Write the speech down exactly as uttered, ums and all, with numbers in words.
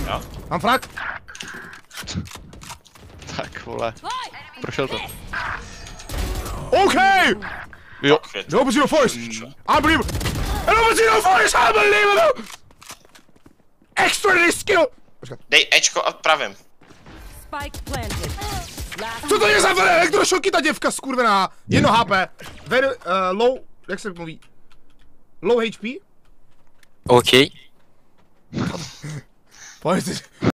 Jo? Mám frak? Tak vole. Prošel to. OK! Jo. No opportunity force! Unbelievable! An opportunity force! Unbelievable! Extra skill! Dej Ečko a pravím. Spike planted. Co to je za elektrošoky ta děvka skurvená? Jedno H P. Very uh, low, jak se mluví? Low H P? OK. Pojď.